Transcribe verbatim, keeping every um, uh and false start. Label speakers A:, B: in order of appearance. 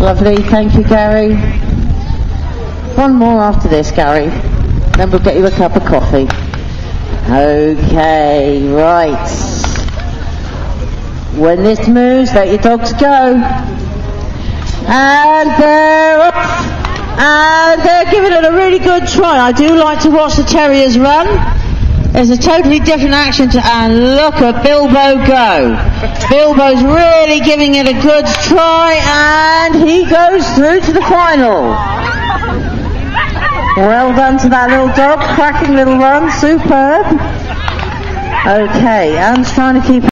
A: Lovely, thank you, Gary. One more after this, Gary. Then we'll get you a cup of coffee. Okay, right. When this moves, let your dogs go. And they're off. And they're giving it a really good try. I do like to watch the terriers run. There's a totally different action to, and look at Bilbo go. Bilbo's really giving it a good try, and he goes through to the final. Well done to that little dog, cracking little run, superb. Okay, Anne's trying to keep